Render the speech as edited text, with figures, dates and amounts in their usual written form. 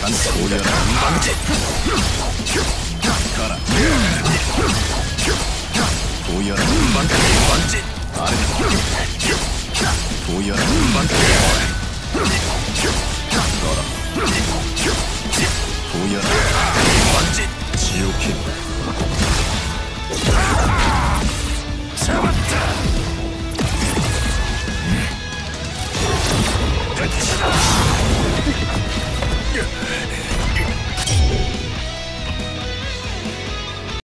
感じこうやら万事からこうやら万事あれだこうやら万事